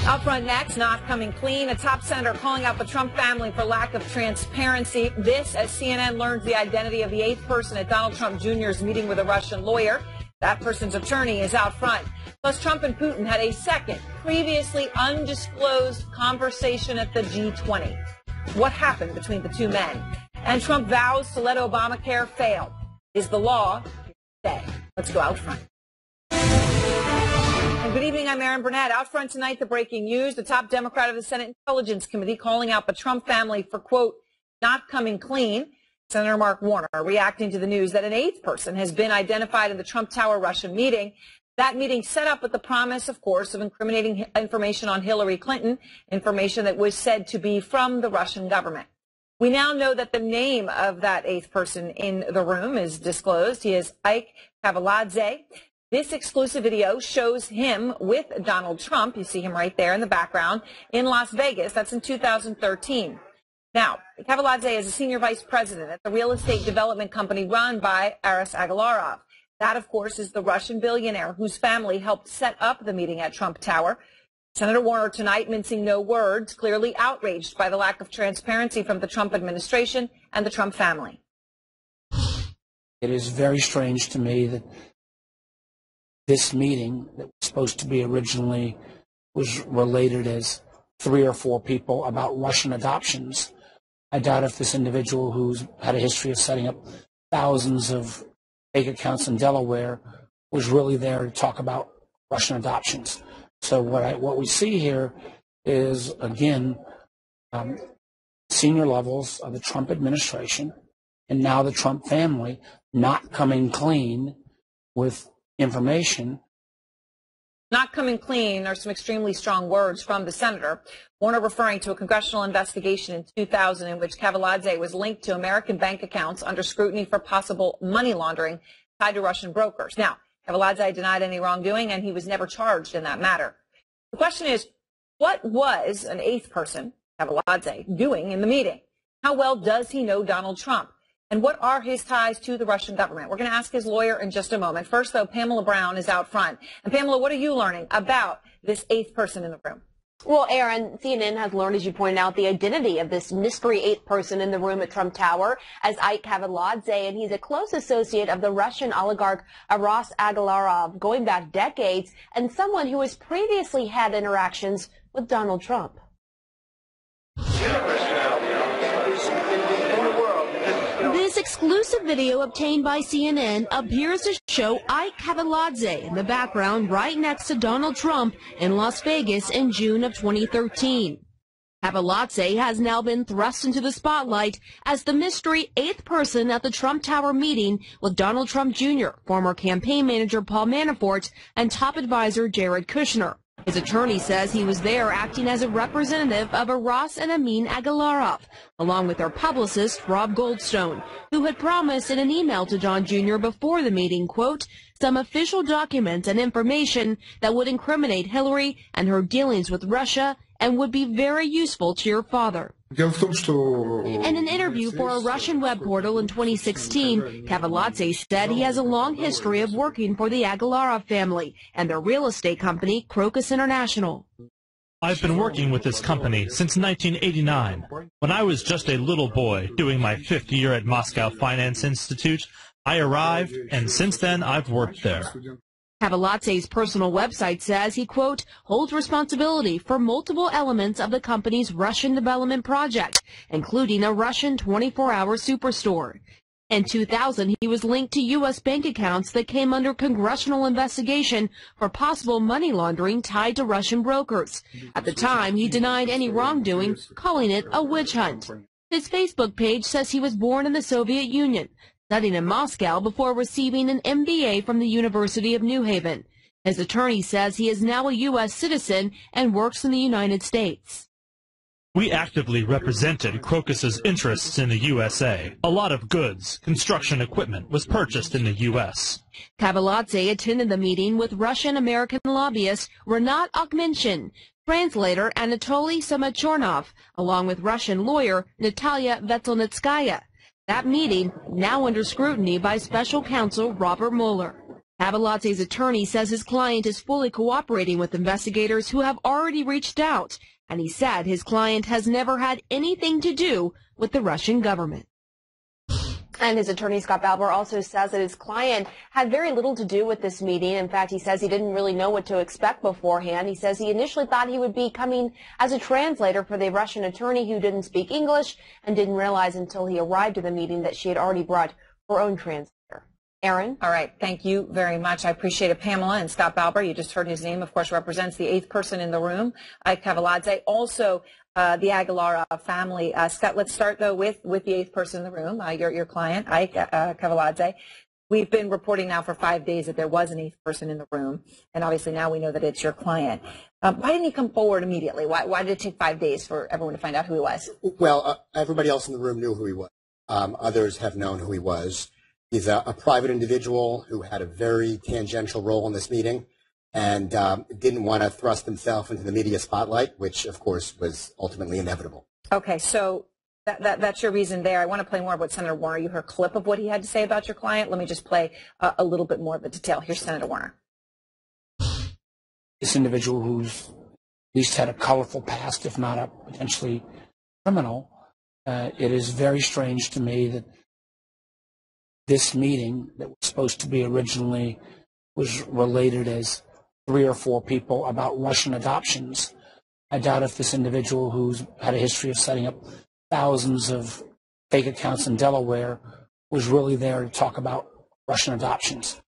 Up front next, not coming clean. A top senator calling out the Trump family for lack of transparency. This as CNN learns the identity of the 8th person at Donald Trump Jr.'s meeting with a Russian lawyer. That person's attorney is out front. Plus, Trump and Putin had a second, previously undisclosed conversation at the G20. What happened between the two men? And Trump vows to let Obamacare fail. Is the law today? Let's go out front. And good evening, I'm Erin Burnett. Out front tonight, the breaking news. The top Democrat of the Senate Intelligence Committee calling out the Trump family for, quote, not coming clean. Senator Mark Warner reacting to the news that an 8th person has been identified in the Trump Tower Russian meeting. That meeting set up with the promise, of course, of incriminating information on Hillary Clinton, information that was said to be from the Russian government. We now know that the name of that 8th person in the room is disclosed. He is Ike Kavaladze. This exclusive video shows him with Donald Trump. You see him right there in the background in Las Vegas. That's in 2013. Now, Kavaladze is a senior vice president at the real estate development company run by Aras Agalarov. That, of course, is the Russian billionaire whose family helped set up the meeting at Trump Tower. Senator Warner tonight mincing no words, clearly outraged by the lack of transparency from the Trump administration and the Trump family. It is very strange to me that this meeting that was supposed to be originally was related as 3 or 4 people about Russian adoptions. I doubt if this individual who's had a history of setting up thousands of fake accounts in Delaware was really there to talk about Russian adoptions. So what we see here is, again, senior levels of the Trump administration and now the Trump family not coming clean with information. Not coming clean are some extremely strong words from the senator. Warner referring to a congressional investigation in 2000 in which Kavaladze was linked to American bank accounts under scrutiny for possible money laundering tied to Russian brokers. Now, Kavaladze denied any wrongdoing, and he was never charged in that matter. The question is, what was an 8th person, Kavaladze, doing in the meeting? How well does he know Donald Trump? And what are his ties to the Russian government? We're going to ask his lawyer in just a moment. First, though, Pamela Brown is out front. And Pamela, what are you learning about this 8th person in the room? Well, Aaron, CNN has learned, as you pointed out, the identity of this mystery 8th person in the room at Trump Tower as Ike Kavaladze, and he's a close associate of the Russian oligarch Aras Agalarov going back decades, and someone who has previously had interactions with Donald Trump. This exclusive video obtained by CNN appears to show Ike Kavaladze in the background right next to Donald Trump in Las Vegas in June of 2013. Kavaladze has now been thrust into the spotlight as the mystery 8th person at the Trump Tower meeting with Donald Trump Jr., former campaign manager Paul Manafort, and top advisor Jared Kushner. His attorney says he was there acting as a representative of Aras and Amin Agalarov, along with their publicist, Rob Goldstone, who had promised in an email to Don Jr. before the meeting, quote, some official documents and information that would incriminate Hillary and her dealings with Russia and would be very useful to your father. In an interview for a Russian web portal in 2016, Kavaladze said he has a long history of working for the Agalarov family and their real estate company, Crocus International. I've been working with this company since 1989. When I was just a little boy doing my 5th year at Moscow Finance Institute, I arrived, and since then I've worked there. Kavaladze's personal website says he, quote, holds responsibility for multiple elements of the company's Russian development project, including a Russian 24-hour superstore. In 2000, he was linked to U.S. bank accounts that came under congressional investigation for possible money laundering tied to Russian brokers. At the time, he denied any wrongdoing, calling it a witch hunt. His Facebook page says he was born in the Soviet Union, studying in Moscow before receiving an MBA from the University of New Haven. His attorney says he is now a U.S. citizen and works in the United States. We actively represented Crocus's interests in the USA. A lot of goods, construction equipment was purchased in the U.S. Kavaladze attended the meeting with Russian-American lobbyist Renat Akhmetshin, translator Anatoly Samachornov, along with Russian lawyer Natalia Veselnitskaya. That meeting now under scrutiny by special counsel Robert Mueller. Cavaladze's attorney says his client is fully cooperating with investigators who have already reached out, and he said his client has never had anything to do with the Russian government. And his attorney, Scott Balber, also says that his client had very little to do with this meeting. In fact, he says he didn't really know what to expect beforehand. He says he initially thought he would be coming as a translator for the Russian attorney who didn't speak English and didn't realize until he arrived at the meeting that she had already brought her own translator. Aaron? All right. Thank you very much. I appreciate it, Pamela. And Scott Balber, you just heard his name, of course, represents the 8th person in the room, Ike Kavaladze. Also, the Aguilar family. Scott, let's start, though, with the 8th person in the room, your client, Ike Kavaladze. We've been reporting now for 5 days that there was an 8th person in the room, and obviously now we know that it's your client. Why didn't he come forward immediately? Why did it take 5 days for everyone to find out who he was? Well, everybody else in the room knew who he was. Others have known who he was. He's a private individual who had a very tangential role in this meeting and didn't want to thrust himself into the media spotlight, which, of course, was ultimately inevitable. Okay, so that's your reason there. I want to play more about Senator Warner. You heard a clip of what he had to say about your client. Let me just play a little bit more of the detail. Here's Senator Warner. This individual who's at least had a colorful past, if not a potentially criminal, it is very strange to me that this meeting that was supposed to be originally was related as 3 or 4 people about Russian adoptions. I doubt if this individual who's had a history of setting up thousands of fake accounts in Delaware was really there to talk about Russian adoptions.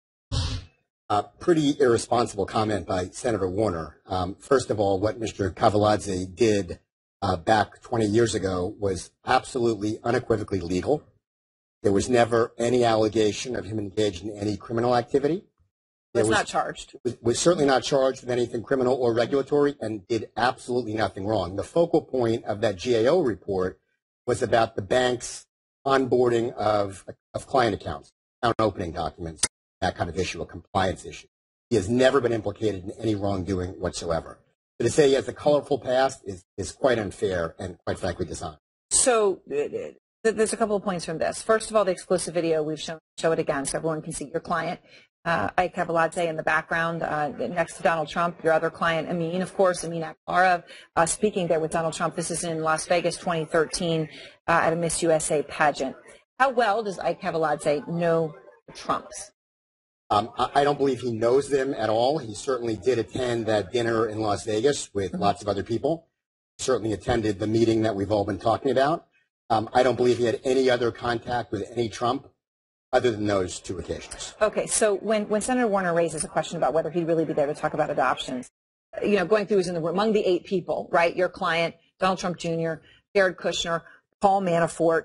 Pretty irresponsible comment by Senator Warner. First of all, what Mr. Kavaladze did back 20 years ago was absolutely unequivocally legal. There was never any allegation of him engaged in any criminal activity. Was not charged. Was certainly not charged with anything criminal or regulatory and did absolutely nothing wrong. The focal point of that GAO report was about the bank's onboarding of client accounts, account opening documents, that kind of issue, a compliance issue. He has never been implicated in any wrongdoing whatsoever. But to say he has a colorful past is quite unfair and, quite frankly, dishonest. So there's a couple of points from this. First of all, the exclusive video we've shown, show it again so everyone can see your client, Ike Kavaladze, in the background next to Donald Trump, your other client, Amin, of course, Amin Akbarov, speaking there with Donald Trump. This is in Las Vegas 2013 at a Miss USA pageant. How well does Ike Kavaladze know the Trumps? I don't believe he knows them at all. He certainly did attend that dinner in Las Vegas with lots of other people. Certainly attended the meeting that we've all been talking about. I don't believe he had any other contact with any Trump other than those 2 occasions. Okay, so when Senator Warner raises a question about whether he'd really be there to talk about adoptions, you know, going through is in the room, among the 8 people, right, your client, Donald Trump Jr., Jared Kushner, Paul Manafort,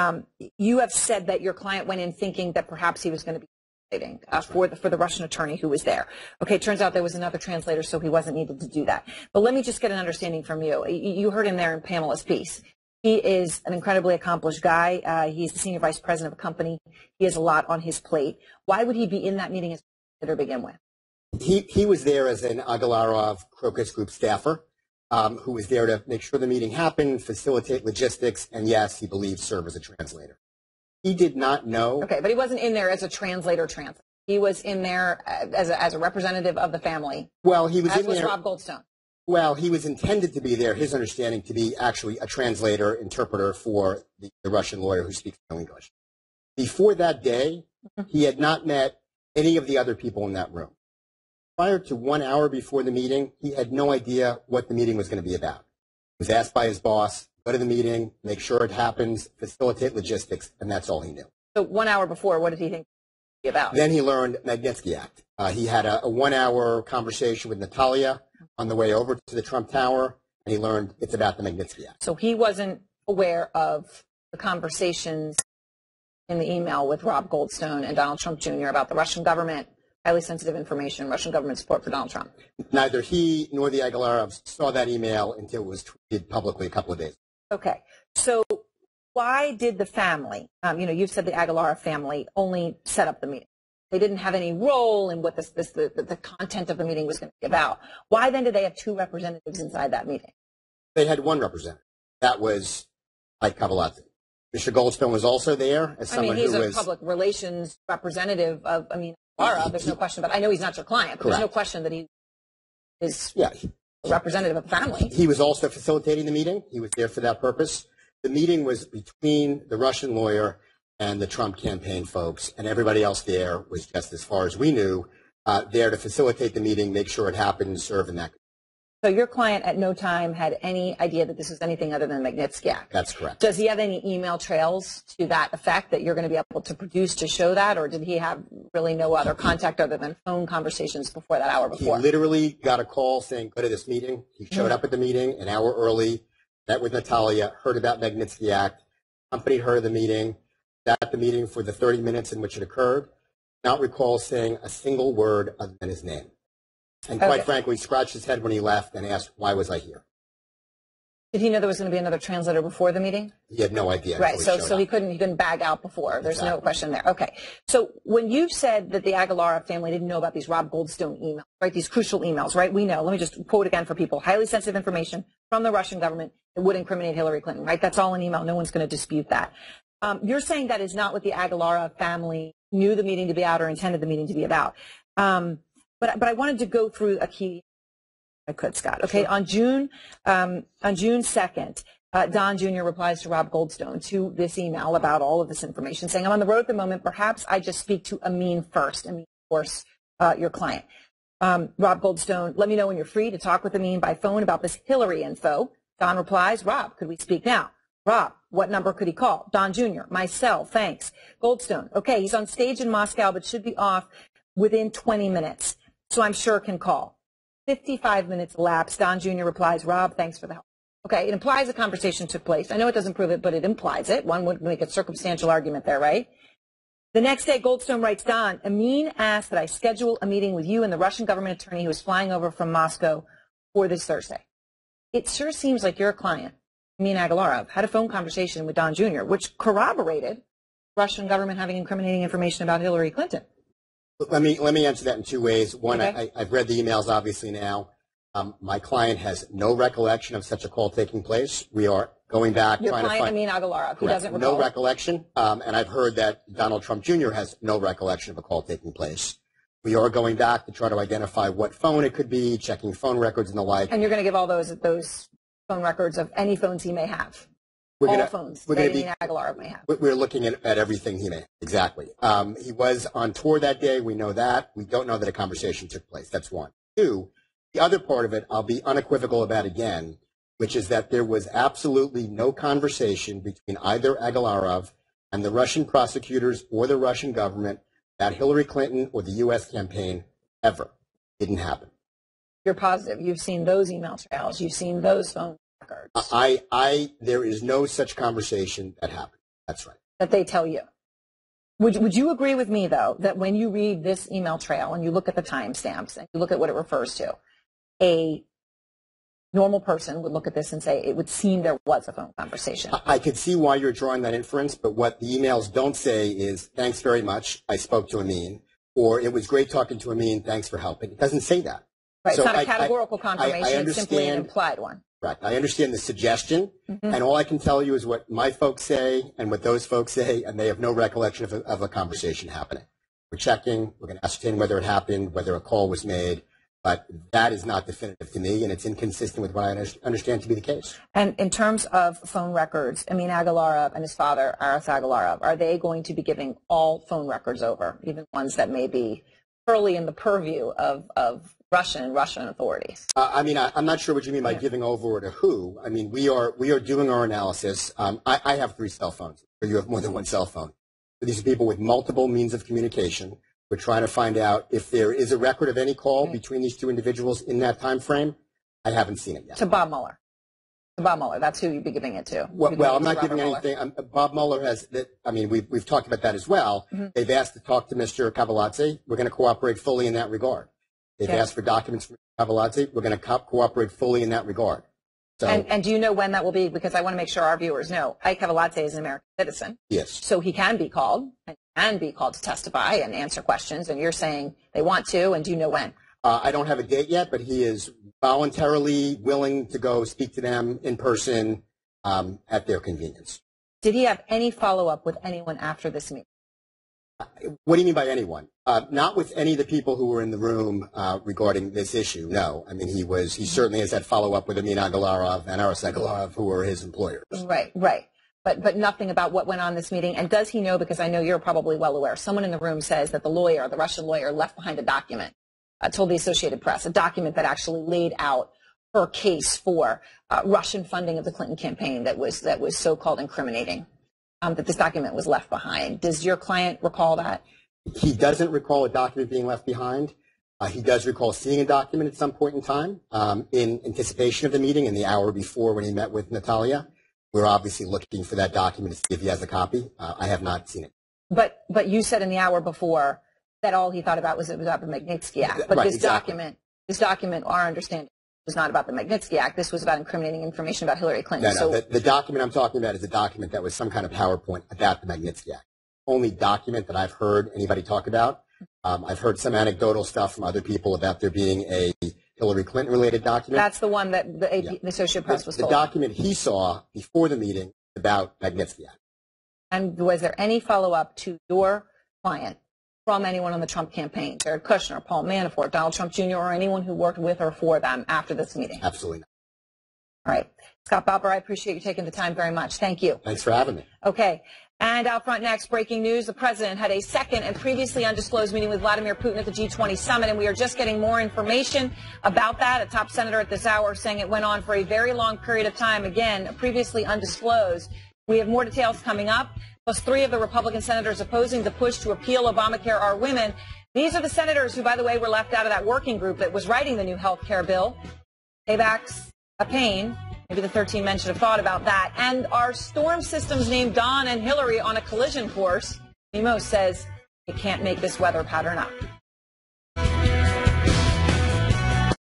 you have said that your client went in thinking that perhaps he was going to be translating for the Russian attorney who was there. Okay, it turns out there was another translator, so he wasn't needed to do that. But let me just get an understanding from you. You heard him there in Pamela's piece. He is an incredibly accomplished guy. He's the senior vice president of a company. He has a lot on his plate. Why would he be in that meeting to begin with? He was there as an Agalarov Crocus Group staffer who was there to make sure the meeting happened, facilitate logistics, and yes, he believes serve as a translator. He did not know. Okay, but he wasn't in there as a translator. He was in there as a representative of the family. Well, he was in there. As was Rob Goldstone. Well, he was intended to be there, his understanding, to be actually a translator, interpreter for the Russian lawyer who speaks no English. Before that day, he had not met any of the other people in that room. Prior to 1 hour before the meeting, he had no idea what the meeting was going to be about. He was asked by his boss, go to the meeting, make sure it happens, facilitate logistics, and that's all he knew. So 1 hour before, what did he think it would be about? Then he learned Magnitsky Act. He had a 1 hour conversation with Natalia on the way over to the Trump Tower, and he learned it's about the Magnitsky Act. So he wasn't aware of the conversations in the email with Rob Goldstone and Donald Trump Jr. about the Russian government, highly sensitive information, Russian government support for Donald Trump. Neither he nor the Agalarovs saw that email until it was tweeted publicly a couple of days. Okay. So why did the family, you've said the Agalarov family only set up the meeting? They didn't have any role in what the content of the meeting was going to be about. Why then did they have 2 representatives inside that meeting? They had 1 representative. That was Ike Kavaladze. Mr. Goldstone was also there as someone who was... he's a public relations representative of Aguilar. There's no question, but I know he's not your client, but there's no Correct. question that he is Yeah. a representative of the family. He was also facilitating the meeting. He was there for that purpose. The meeting was between the Russian lawyer and the Trump campaign folks, and everybody else there was just, as far as we knew, there to facilitate the meeting, make sure it happened, and serve in that. So your client at no time had any idea that this was anything other than Magnitsky Act. That's correct. Does he have any email trails to that effect that you're going to be able to produce to show that, or did he have really no other contact other than phone conversations before that hour He before? literally got a call saying, go to this meeting. He showed up at the meeting an hour early, met with Natalia, heard about Magnitsky Act, accompanied her to the meeting, sat at the meeting for the 30 minutes in which it occurred, not recall saying a single word other than his name. And quite frankly, scratched his head when he left and asked, why was I here? Did he know there was going to be another translator before the meeting? He had no idea. Right. until So he showed up. couldn't bag out before. There's no Exactly. question there. Okay. So when you said that the Aguilar family didn't know about these Rob Goldstone emails, right? These crucial emails, right? We know. Let me just quote again for people: highly sensitive information from the Russian government that would incriminate Hillary Clinton, right? That's all in email. No one's going to dispute that. You're saying that is not what the Aguilar family knew the meeting to be about or intended the meeting to be about. But I wanted to go through a key. I could, Scott. Okay. Sure. On June 2nd, Don Jr. replies to Rob Goldstone to this email about all of this information, saying, I'm on the road at the moment. Perhaps I just speak to Amin first. Amin, of course, your client. Rob Goldstone, let me know when you're free to talk with Amin by phone about this Hillary info. Don replies, Rob, could we speak now? Rob, what number could he call? Don Jr., my cell, thanks. Goldstone, okay, he's on stage in Moscow, but should be off within 20 minutes, so I'm sure can call. 55 minutes elapsed. Don Jr. replies, Rob, thanks for the help. Okay, it implies a conversation took place. I know it doesn't prove it, but it implies it. One would make a circumstantial argument there, right? The next day, Goldstone writes, Don, Amin asked that I schedule a meeting with you and the Russian government attorney who is flying over from Moscow for this Thursday. It sure seems like your client, Amin Agalarov, had a phone conversation with Don Jr., which corroborated Russian government having incriminating information about Hillary Clinton. Let me answer that in two ways. One, Okay. I've read the emails obviously now. My client has no recollection of such a call taking place. We are going back Your trying client, to find Amin Agalarov, who Correct. doesn't recall. No recollection. And I've heard that Donald Trump Jr. has no recollection of a call taking place. We are going back to try to identify what phone it could be, checking phone records and the like. And you're going to give all those phone records of any phones he may have. All phones that Amin Agalarov may have. We're looking at everything he may have. Exactly. He was on tour that day. We know that. We don't know that a conversation took place. That's one. Two, the other part of it, I'll be unequivocal about again, which is that there was absolutely no conversation between either Agalarov and the Russian prosecutors or the Russian government about Hillary Clinton or the U.S. campaign ever. Didn't happen. You're positive. You've seen those email trails. You've seen those phone records. There is no such conversation that happened. That's right. That they tell you. Would you agree with me, though, that when you read this email trail and you look at the timestamps and you look at what it refers to, a normal person would look at this and say it would seem there was a phone conversation? I could see why you're drawing that inference, but what the emails don't say is, thanks very much, I spoke to Amin, or it was great talking to Amin, thanks for helping. It doesn't say that. Right, So it's not a categorical confirmation, it's simply an understand- implied one. Right. I understand the suggestion, and all I can tell you is what my folks say and what those folks say, and they have no recollection of a conversation happening. We're checking. We're going to ascertain whether it happened, whether a call was made, but that is not definitive to me, and it's inconsistent with what I understand to be the case. And in terms of phone records, Amin Agalarov and his father, Aras Agalarov, are they going to be giving all phone records over, even ones that may be early in the purview of Russian authorities? I'm not sure what you mean by giving over or to who. I mean, we are doing our analysis. I have 3 cell phones, or you have more than one cell phone. So these are people with multiple means of communication. We're trying to find out if there is a record of any call between these 2 individuals in that time frame. I haven't seen it yet. To Bob Mueller. To Bob Mueller. That's who you'd be giving it to. Well, I'm not giving anything. Bob Mueller has. We've talked about that as well. They've asked to talk to Mr. Cavaladze. We're going to cooperate fully in that regard. They've asked for documents from Cavaladze. We're going to cooperate fully in that regard. So, and do you know when that will be? Because I want to make sure our viewers know. Ike Cavaladze is an American citizen. yes. So he can be called and can be called to testify and answer questions. And you're saying they want to, and do you know when? I don't have a date yet, but he is voluntarily willing to go speak to them in person at their convenience. Did he have any follow-up with anyone after this meeting? What do you mean by anyone? Not with any of the people who were in the room regarding this issue. No, I mean he certainly has had follow up with Amin Agalarov and Aras Agalarov, who were his employers. Right. But nothing about what went on in this meeting. And does he know? Because I know you're probably well aware. Someone in the room says that the Russian lawyer, left behind a document. Told the Associated Press, a document that actually laid out her case for Russian funding of the Clinton campaign that was so-called incriminating. That this document was left behind. Does your client recall that? He doesn't recall a document being left behind. He does recall seeing a document at some point in time in anticipation of the meeting in the hour before when he met with Natalia. We're obviously looking for that document to see if he has a copy. I have not seen it. But you said in the hour before that all he thought about was it was about the Magnitsky Act. But right, this exactly. document, our understanding, was not about the Magnitsky Act. This was about incriminating information about Hillary Clinton. No, the document I'm talking about is a document that was some kind of PowerPoint about the Magnitsky Act. Only document that I've heard anybody talk about. I've heard some anecdotal stuff from other people about there being a Hillary Clinton-related document. That's the one that the Associated Press was told. The document he saw before the meeting about Magnitsky Act. And was there any follow-up to your client from anyone on the Trump campaign, Jared Kushner, Paul Manafort, Donald Trump Jr., or anyone who worked with or for them after this meeting? Absolutely not. All right. Scott Bauber, I appreciate you taking the time very much. Thank you. Thanks for having me. Okay. And out front next, breaking news. The president had a second and previously undisclosed meeting with Vladimir Putin at the G20 summit, and we are just getting more information about that. A top senator at this hour saying it went on for a very long period of time. Again, previously undisclosed. We have more details coming up. Plus, 3 of the Republican senators opposing the push to repeal Obamacare are women. These are the senators who, by the way, were left out of that working group that was writing the new health care bill. Payback's a pain. Maybe the 13 men should have thought about that. And our storm systems named Don and Hillary on a collision course. Nemo says it can't make this weather pattern up.